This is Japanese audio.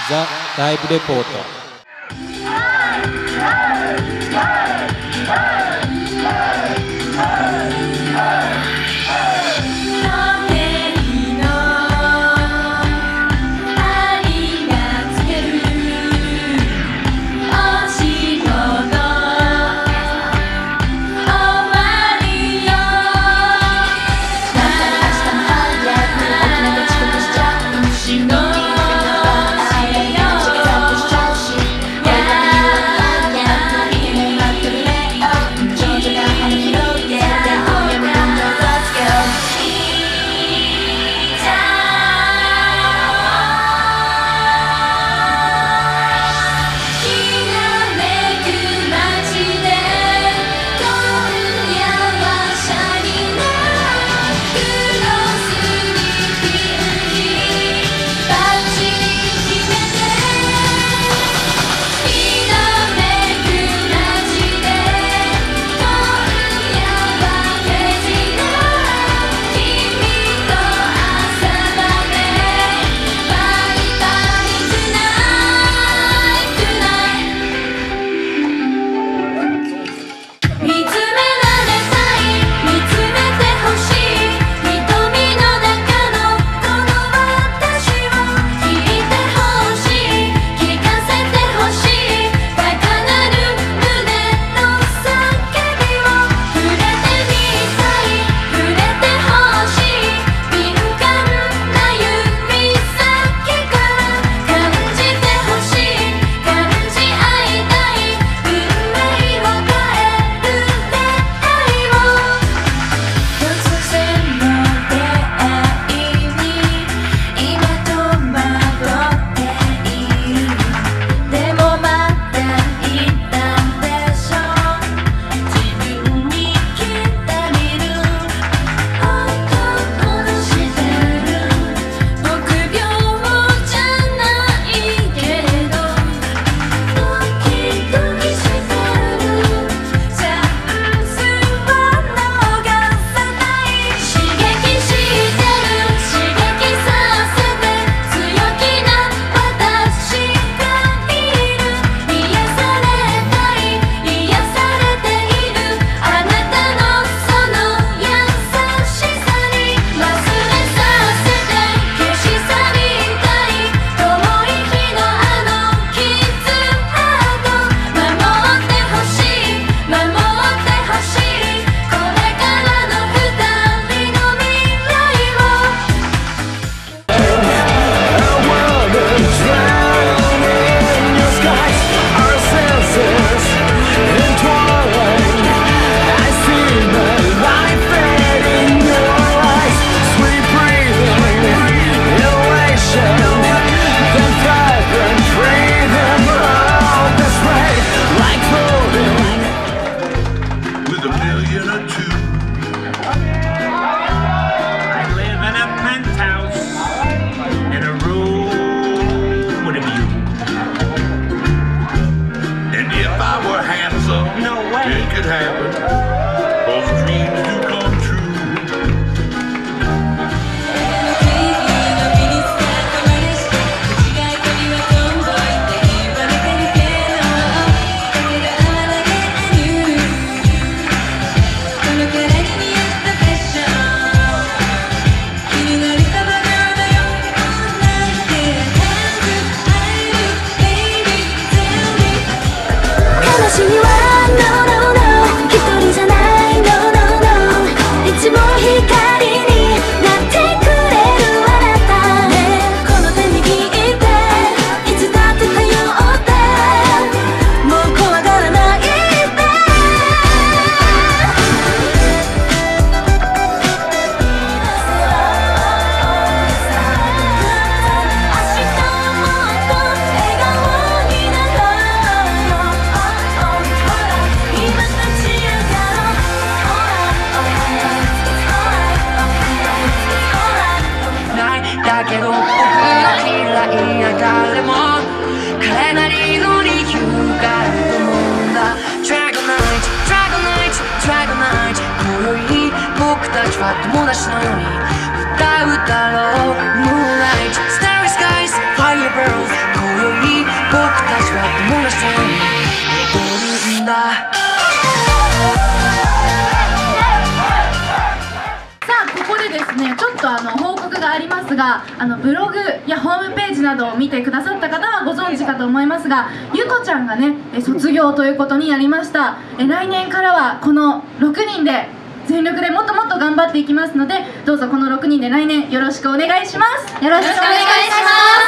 ザ・ライブレポート。 友達のように歌うだろう Moonlight, Starry Skies, Fire Pearls たちは友達と踊るんだ。 さあここでですね、ちょっと報告がありますが、ブログやホームページなどを見てくださった方はご存知かと思いますが、ゆこちゃんがね卒業ということになりました。来年からはこの6人で全力でもっともっと頑張っていきますので、どうぞこの6人で来年よろしくお願いします。 よろしくお願いします。